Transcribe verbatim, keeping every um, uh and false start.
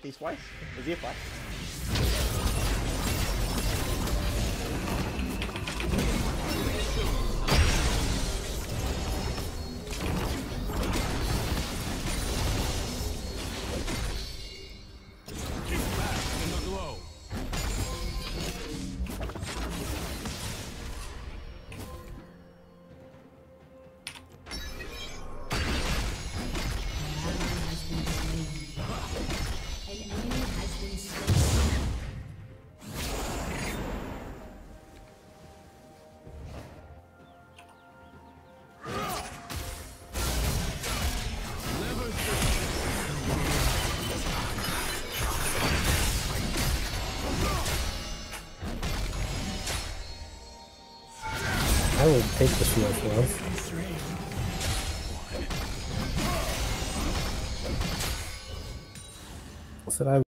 hit these twice? Is he a flash? I would take this much love. Said I